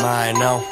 mind, no?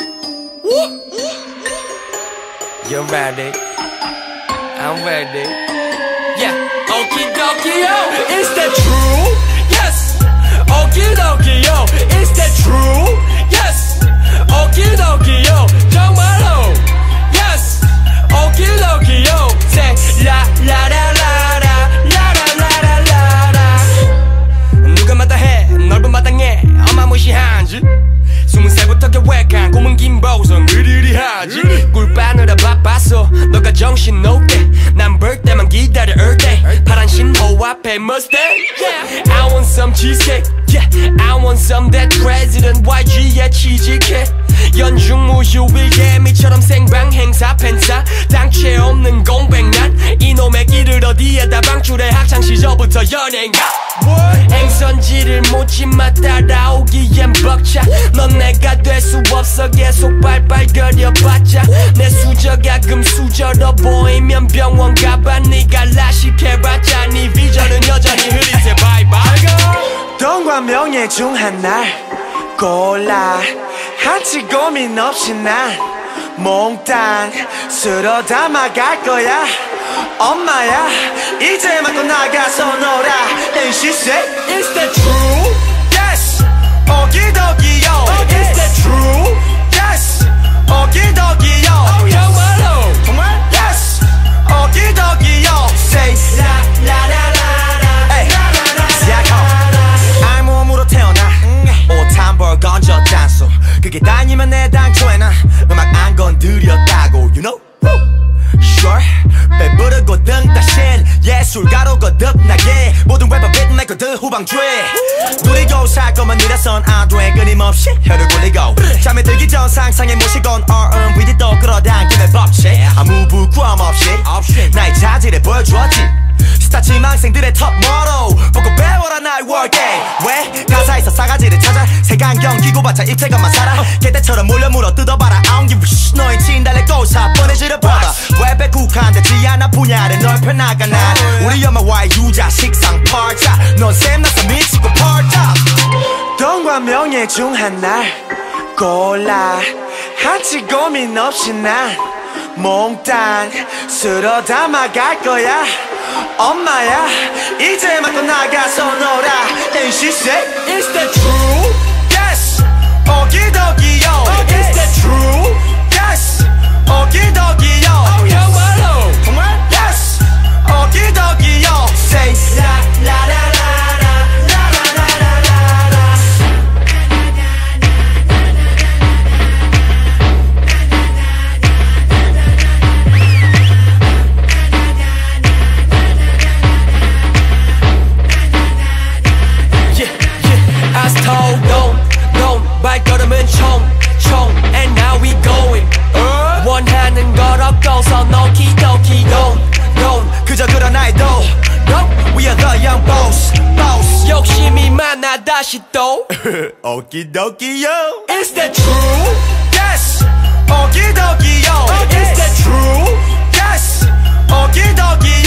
You're ready. I'm ready. Yeah. Okie dokie, yo. Is that true? Yes. Okie dokie, yo. Is that true? Yes. Okie dokie, yo. 정말로. Yes. Okie dokie, yo. Say la la la la la la la la la la. 누가 마다해 넓은 마당에 어마무시한지 20살부터 계획한 꿈은 긴 보성 으리으리하지 꿀빠느라 바빴어 너가 정신없게 난 볼 때만 기다려 all day 파란 신호 앞에 Mustang yeah. I want some cheesecake yeah. I want some that President YG의 취직해 연중 무휴 일개미처럼 생방 행사 팬싸 당최 없는 공백 난 이놈의 길을 어디에다 방출해 학창시절부터 연예인가 행선지를 묻지마 따라오기엔 벅차 넌 내가 될 수 없어 계속 발발거려봤자 내 수저가 금수저로 보이면 병원 가봐 네가 라식해봤자 네 비전은 여전히 흐릿해 바이바이 돈과 명예 중 하나를 골라 한치 고민 없이 난 몽땅 쓸어 담아갈 거야 엄마야 이제 맞고 나가서 놀아 And she said Is that true? Yes 오기도기요 Is that true? Yes 오기도기요 정말로 정말? Yes 오기도기요 Say 라라라라라 시작하 알몸으로 태어나 옷 한 벌 건져 짠소 그게 다니면 내 당초에 난 음악 안 건드렸다고 You know? Sure 배부르고 등 따신 예술가로 거듭나게 모든 래퍼 빛내거든 후방주에 누리고 살 거면 이래선 안 돼 끊임없이 혀를 굴리고 잠에 들기 전 상상에 모시곤 R&B도 또 끌어당기는 법칙 아무 부끄럼 없이 나의 자질을 보여주었지 스타 지망생들의 톱 모로 보고 배워라 나의 workday 왜 가사에서 싸가지를 찾아 색안경 끼고봤자 입체감만 살아 개떼처럼 몰려 물어 뜯어봐라 I don't give a shit 너의 진달래 꼬사 뻔해지려 봐봐 웹에 국한되지 않아 분야를 넓혀나가 난 우리 엄마와의 유자 식상 팔자 넌 샘나서 미치고 펄자 돈과 명예 중 하나를 골라 한치 고민 없이 난 몽땅 쓸어 담아갈 거야 엄마야 이제 맞고 나가서 놀아 And she said Is that true? Yes 오기도기요 Is that true? Yes 오기도기요 정말로 정말? Yes 오기도기요 Say 라라라라라 라라라라라 발걸음은 총 And now we going 원하는 걸 얻고서 오키도키 don't 그저 그런 나의 도 We are the young boss 욕심이 많아 다시 또 오키도키요 Is that true? Yes 오키도키요 Is that true? Yes 오키도키요